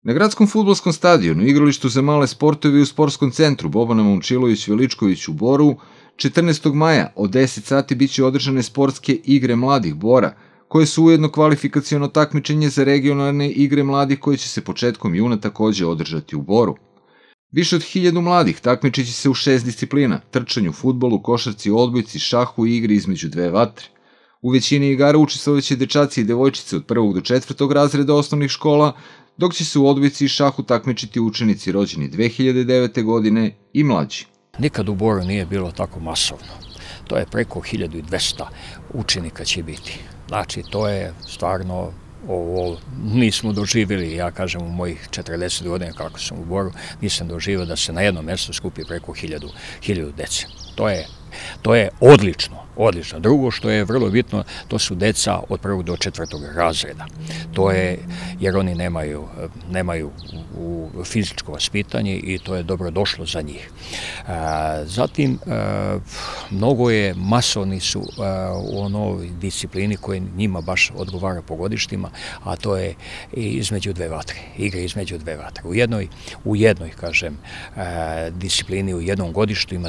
Na gradskom fudbalskom stadionu, igralištu za male sportove i u sportskom centru Bobana Momčilović-Veličković u Boru, 14. maja od 10 sati biće održane sportske igre mladih Bora, koje su ujedno kvalifikaciono takmičenje za regionalne igre mladih koje će se početkom juna takođe održati u Boru. Više od 1000 mladih takmičiće se u 6 disciplina: trčanju, fudbalu, košarci, odbojci, šahu i igri između dve vatre. U većini igara učestvovaće dečaci i devojčice od 1. do 4. razreda osnovnih škola, dok će se u odbojci i šahu takmičiti učenici rođeni 2009. godine i mlađi. Nikad u Boru nije bilo tako masovno. To je preko 1200 učenika će biti. Znači, to je stvarno, ovo nismo doživjeli, ja kažem u mojih 40 godina kako sam u Boru, nisam doživio da se na jednom mjestu skupi preko 1000 dece. To je odlično. Drugo što je vrlo bitno, to su deca od 1. do 4. razreda. To je, jer oni nemaju fizičko vaspitanje i to je dobro došlo za njih. Zatim, mnogo je, masovni su u onoj disciplini koje njima baš odgovara po godištima, a to je između dve vatre, igre između dve vatre. U jednoj, kažem, disciplini u jednom godištu ima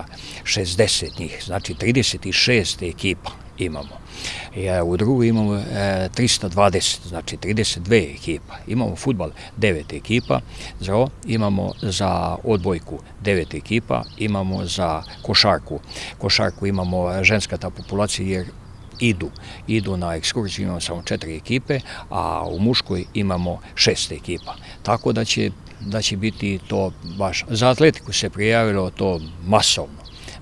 360 njih, znači 36 ekipa imamo. U drugoj imamo 320, znači 32 ekipa. Imamo fudbal 9 ekipa, imamo za odbojku 9 ekipa, imamo za košarku imamo ženska ta populacija jer idu na ekskurziju, imamo samo 4 ekipe, a u muškoj imamo 6 ekipa. Tako da će biti to baš, za atletiku se prijavilo to masovno,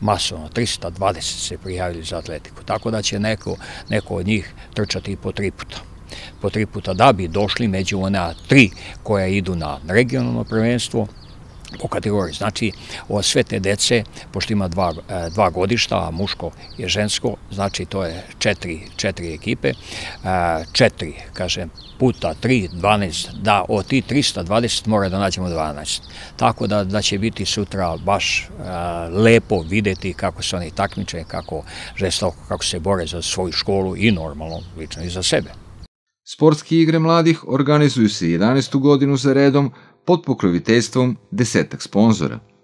320 se prijavili za atletiku, tako da će neko od njih trčati po 3 puta. Po 3 puta da bi došli među ona 3 koja idu na regionalno prvenstvo po kategoriji. Znači, sve te dece, pošto ima dva godišta, a muško je žensko, znači to je 4 ekipe, 4, kažem, puta 3, 12, da od tih 320 mora da nađemo 12. Tako da će biti sutra baš lepo videti kako se oni takmiče, kako žestoko, kako se bore za svoju školu i normalno, lično i za sebe. Sportske igre mladih organizuju se 11. godinu za redom pod pokroviteljstvom 10 sponzora.